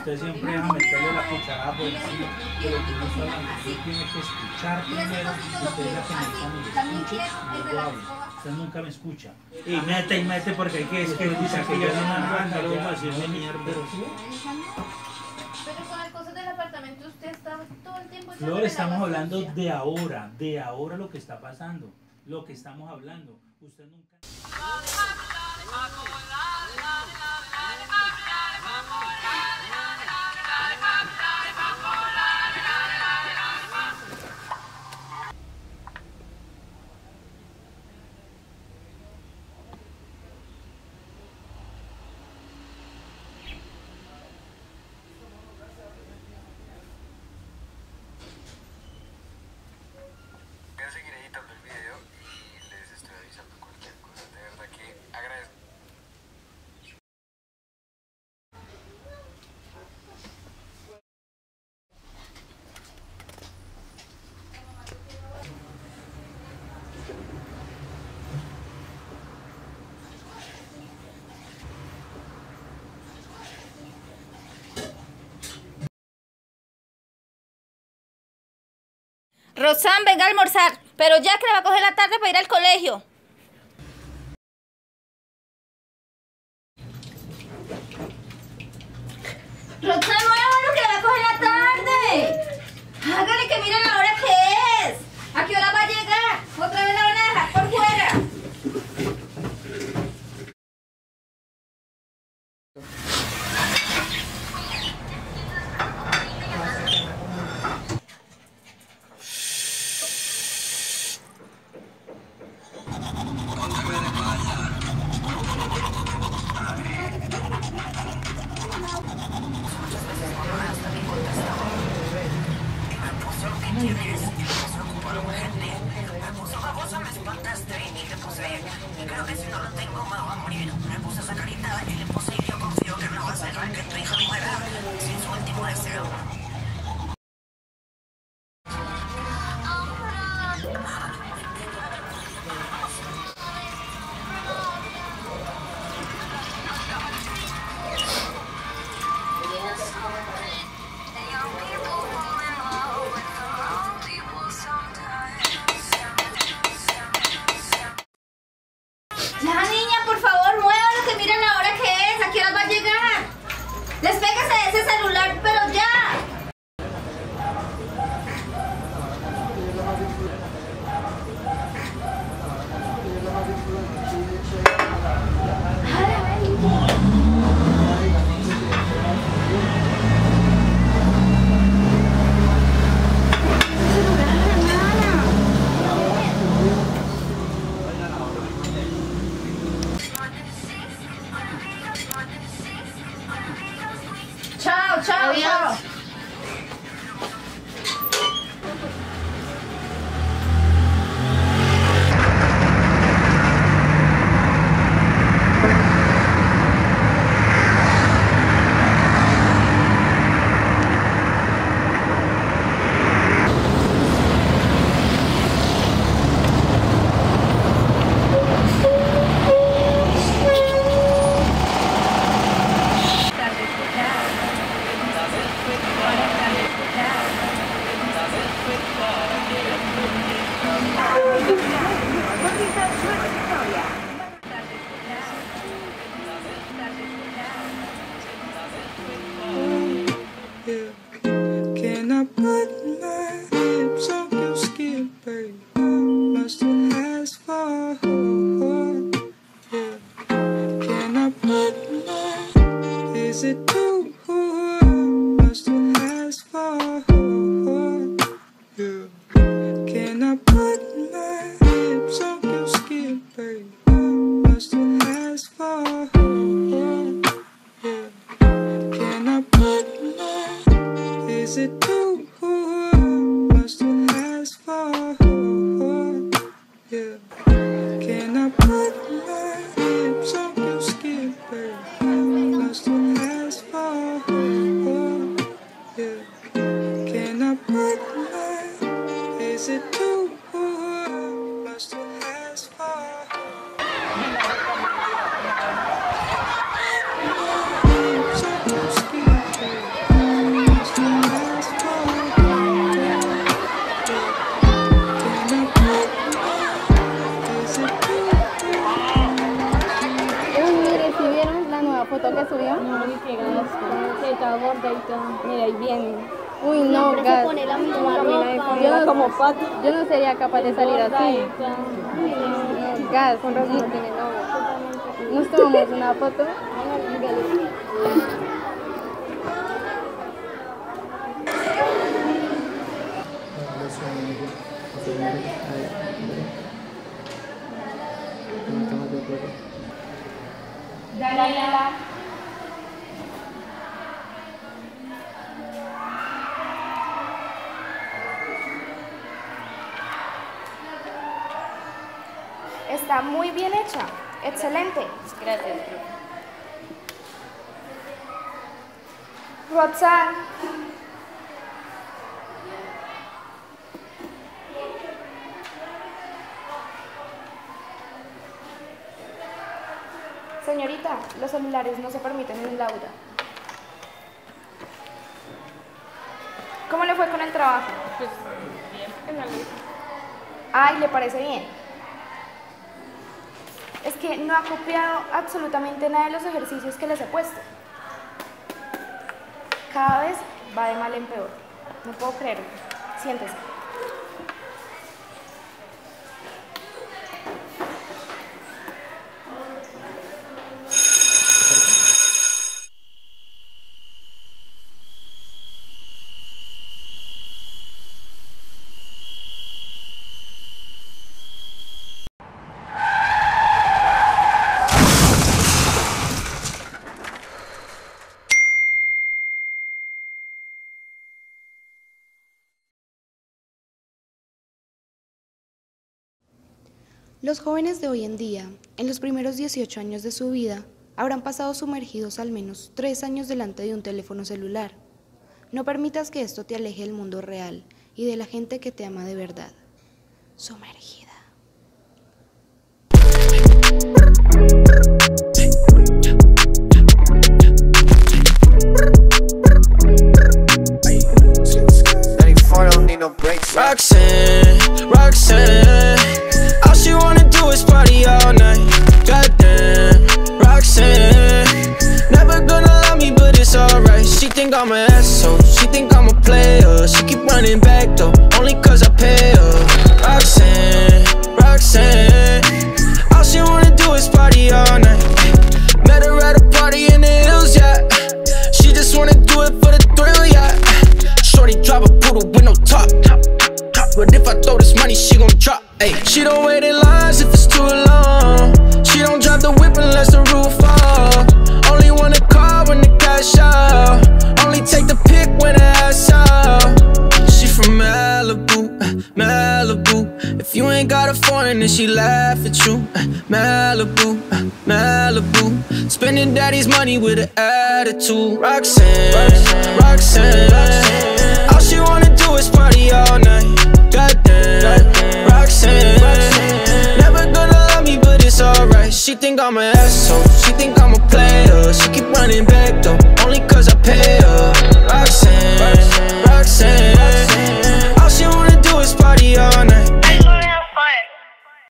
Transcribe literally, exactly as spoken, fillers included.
usted siempre deja meterle la cucharada por encima, pero tú no estás hablando, usted tiene que escuchar primero, usted es la que necesita me escuche y luego habla. Usted nunca me escucha. Y mete y mete porque hay que es que dice que yo no me manda, luego va a decirme mierda. Pero con las cosas del apartamento usted está todo el tiempo... Flor, estamos hablando de ahora, de ahora lo que está pasando, lo que estamos hablando. Usted nunca... Voy a seguir editando el video y les estoy avisando cualquier cosa. De verdad que agradezco. Roxanne, venga a almorzar, pero ya que le va a coger la tarde para ir al colegio. Roxanne, muévalo que le va a coger la tarde. Hágale que mire la hora que es. ¿A qué hora va a llegar? Otra vez la van a dejar por fuera. Creo que si no lo tengo me voy a morir. Me puse esa carita y le puse y yo confío que no va a ser que tu hija muera sin su último deseo. Ya, niña, por favor, muévalo que miren la hora que es. ¿A qué hora va a llegar? Despégase de ese celular, pero ya. Mami, qué gasto. Se está gorda y todo. Mira, ahí viene. Uy, no, Siempre gas. se pone la misma ropa. Yo no, como pato. Yo no sería capaz de salir así. No, gas. Con razón no tiene novio. Nos tomamos una foto. Daniela. Está muy bien hecha. Excelente. Gracias, profe. Roxanne. Señorita, los celulares no se permiten en el aula. ¿Cómo le fue con el trabajo? Pues bien, porque no le hice. Ay, ¿le parece bien? Es que no ha copiado absolutamente nada de los ejercicios que les he puesto. Cada vez va de mal en peor. No puedo creerlo. Siéntese. Los jóvenes de hoy en día, en los primeros dieciocho años de su vida, habrán pasado sumergidos al menos tres años delante de un teléfono celular. No permitas que esto te aleje del mundo real y de la gente que te ama de verdad. Sumergida. Roxanne, Roxanne, all she wanna do is party all night. Goddamn, Roxanne, never gonna love me, but it's alright. She think I'm an asshole, she think I'm a player. She keep running back though, only cause I pay her. Roxanne, Roxanne, all she wanna do is party all night. Met her at a party in the hills, yeah. She just wanna do it for the thrill, yeah. Shorty drive a poodle with no top. But if I throw this money, she gon' drop. Ayy, she don't wait in lines if it's too long. She don't drive the whip unless the roof off. Only want a car when the cash out. Only take the pic when the ass out. She from Malibu, Malibu. If you ain't got a foreign, then she laugh at you. Malibu, Malibu. Spending daddy's money with an attitude. Roxanne, Roxanne, Roxanne, Roxanne. All she wanna do is party all night. Goddamn, Roxanne, Roxanne, never gonna love me, but it's alright. She think I'm an asshole, she think I'm a player. She keep running back though, only cause I pay her.